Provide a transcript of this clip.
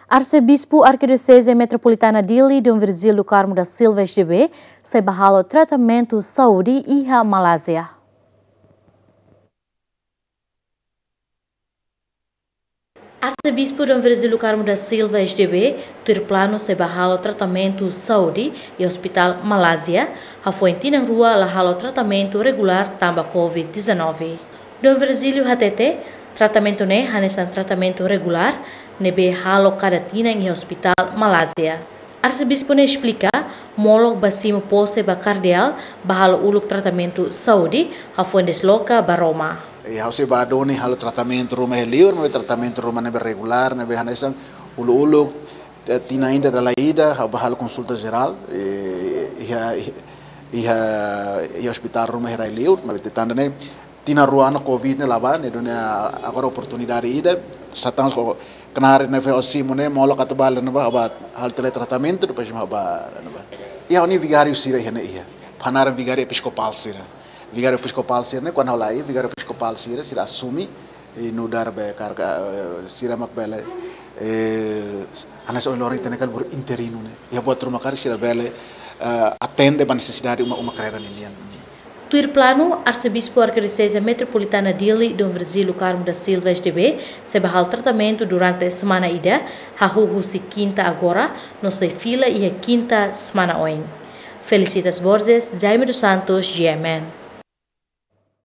Arcebispo Arquidiocese Metropolitana Dili Dom Virgílio Carmo da Silva SDB se barralo tratamento saúde e Malásia. Arcebispo Dom Virgílio Carmo da Silva SDB ter plano se barralo tratamento saúde e hospital Malásia, a foi na rua lahalo tratamento regular tamba COVID-19. Dom Virgílio HTT tratamento ne hanesan tratamento regular nebe halo karatina em hospital Malásia. Arcebispo ne explica molok basimo pose ba cardial bahalo uluk tratamento saúde a foi desloca ba Roma. E hause ba doni halo tratamento rumah liur, nebe tratamento rumah nebe regular, nebe hanesan ulu-uluk tina ainda da laida, bahalo consulta geral e hospital rumah liur, nebe tanda ne tina ruana covid ne laba ne dunia agora oportunidade ida satang ko kenar ne fe osimo ne molo katbal ne ba hal teletratamento depois ma ba e oni vigário sira hene ia panar vigário episcopal sira ne quando lai vigário episcopal sira assumi e no dar be carga sira makbele anas olori tenekal bur interino ne ya buat rumah kar sira bele atende ban necessidade uma carreira nilian. Tuir plano, Arcebispo Arquidiocese Metropolitana Dili Dom Virgílio Carmo da Silva SDB se bahal tratamento durante a semana ida, hahuhu se quinta agora, no se fila e a quinta semana oin. Felicitas Borges, Jaime dos Santos, GMN.